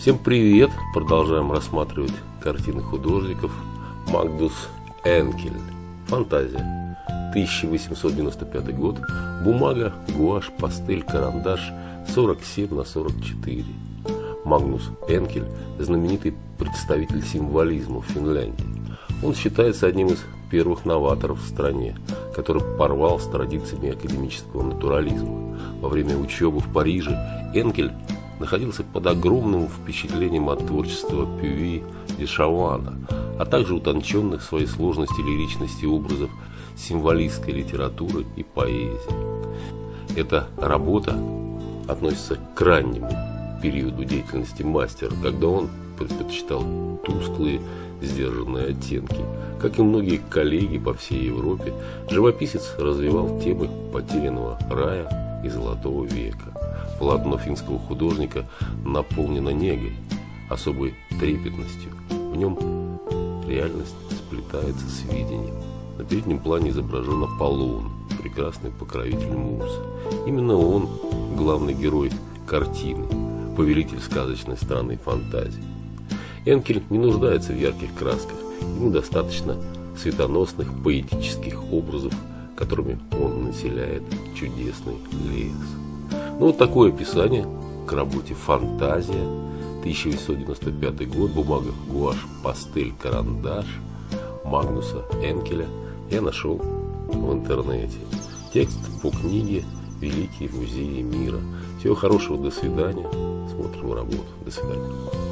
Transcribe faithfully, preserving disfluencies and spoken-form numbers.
Всем привет! Продолжаем рассматривать картины художников. Магдус Энкель. Фантазия. тысяча восемьсот девяносто пятый год. Бумага, гуашь, пастель, карандаш. сорок семь на сорок четыре. Магнус Энкель – знаменитый представитель символизма в Финляндии. Он считается одним из первых новаторов в стране, который порвал с традициями академического натурализма. Во время учебы в Париже Энкель находился под огромным впечатлением от творчества Пюи де Шавана, а также утонченных в своей сложности лиричности образов символистской литературы и поэзии. Эта работа относится к раннему периоду деятельности мастера, когда он предпочитал тусклые, сдержанные оттенки. Как и многие коллеги по всей Европе, живописец развивал темы потерянного рая и золотого века. Полотно финского художника наполнено негой, особой трепетностью. В нем реальность сплетается с видением. На переднем плане изображен Аполлон, прекрасный покровитель муз. Именно он главный герой картины, повелитель сказочной страны фантазии. Энкель не нуждается в ярких красках, ему достаточно светоносных поэтических образов, которыми он населяет чудесный лес. Ну, вот такое описание к работе «Фантазия», тысяча восемьсот девяносто пятый год, бумага, гуашь, пастель, карандаш Магнуса Энкеля я нашел в интернете. Текст по книге «Великие музеи мира». Всего хорошего, до свидания. Смотрим работу. До свидания.